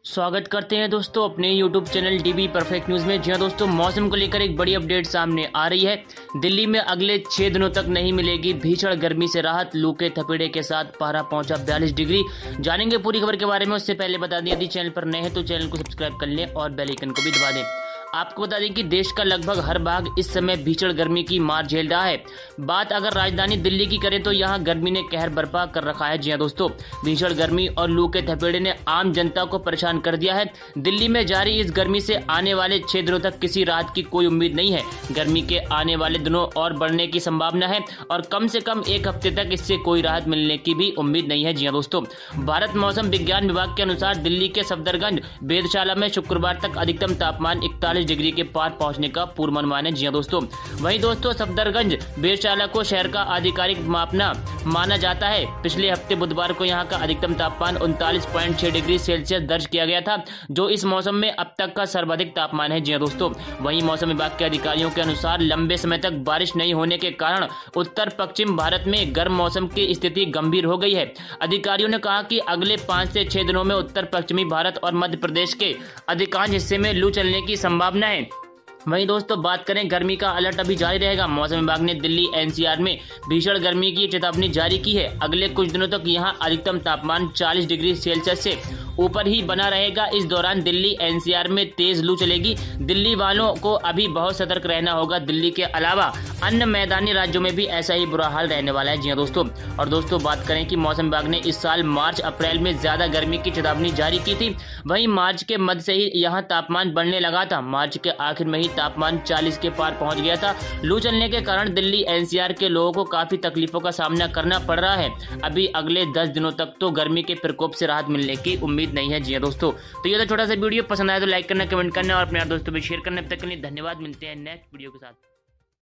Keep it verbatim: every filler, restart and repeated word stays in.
स्वागत करते हैं दोस्तों अपने YouTube channel DB perfect news में। जी हाँ दोस्तों, मौसम को लेकर एक बड़ी अपडेट सामने आ रही है। दिल्ली में अगले छह दिनों तक नहीं मिलेगी भीषण गर्मी से राहत, लू के थपेड़े के साथ पारा पहुंचा बयालीस डिग्री। जानेंगे पूरी खबर के बारे में। उससे पहले बता दें, यदि चैनल पर नए हैं तो चैनल को सब्सक्राइब कर लें और बेल आइकन को भी दबा दें। आपको बता दें कि देश का लगभग हर भाग इस समय भीषण गर्मी की मार झेल रहा है। बात अगर राजधानी दिल्ली की करें तो यहां गर्मी ने कहर बर्पा कर रखा है। जी हां दोस्तों, भीषण गर्मी और लू के थपेड़े ने आम जनता को परेशान कर दिया है। दिल्ली में जारी इस गर्मी से आने वाले छह दिनों तक किसी राहत की कोई उम्मीद नहीं है। गर्मी के आने वाले दिनों और बढ़ने की संभावना है और कम से कम एक हफ्ते तक इससे कोई राहत मिलने की भी उम्मीद नहीं है। जी हां दोस्तों, भारत मौसम विज्ञान विभाग के अनुसार दिल्ली के सफदरगंज वेधशाला में शुक्रवार तक अधिकतम तापमान इकतालीस डिग्री के पार पहुंचने का पूर्वानुमान है। जी हां दोस्तों, वहीं दोस्तों सफदरगंज वेधशाला को शहर का आधिकारिक मापना माना जाता है। पिछले हफ्ते बुधवार को यहां का अधिकतम तापमान उनतालीस पॉइंट छह डिग्री सेल्सियस दर्ज किया गया था, जो इस मौसम में अब तक का सर्वाधिक तापमान है। जी हां दोस्तों, वहीं मौसम विभाग के अधिकारियों के अनुसार लंबे समय तक बारिश नहीं होने के कारण उत्तर पश्चिम भारत में गर्म मौसम की स्थिति गंभीर हो गई है। अधिकारियों ने कहा कि अगले पाँच से छह दिनों में उत्तर पश्चिमी भारत और मध्य प्रदेश के अधिकांश हिस्से में लू चलने की संभावना है। वहीं दोस्तों बात करें, गर्मी का अलर्ट अभी जारी रहेगा। मौसम विभाग ने दिल्ली एनसीआर में भीषण गर्मी की चेतावनी जारी की है। अगले कुछ दिनों तक यहां अधिकतम तापमान चालीस डिग्री सेल्सियस से ऊपर ही बना रहेगा। इस दौरान दिल्ली एनसीआर में तेज लू चलेगी। दिल्ली वालों को अभी बहुत सतर्क रहना होगा। दिल्ली के अलावा अन्य मैदानी राज्यों में भी ऐसा ही बुरा हाल रहने वाला है। जी हां दोस्तों, और दोस्तों बात करें कि मौसम विभाग ने इस साल मार्च अप्रैल में ज्यादा गर्मी की चेतावनी जारी की थी। वहीं मार्च के मध्य से ही यहाँ तापमान बढ़ने लगा था। मार्च के आखिर में ही तापमान चालीस के पार पहुंच गया था। लू चलने के कारण दिल्ली एनसीआर के लोगों को काफी तकलीफों का सामना करना पड़ रहा है। अभी अगले दस दिनों तक तो गर्मी के प्रकोप से राहत मिलने की उम्मीद नहीं है। जी हां दोस्तों, तो ये तो छोटा सा वीडियो पसंद आया तो लाइक करना, कमेंट करना और अपने यार दोस्तों भी शेयर करना। अब तक के लिए धन्यवाद। मिलते हैं नेक्स्ट वीडियो के साथ।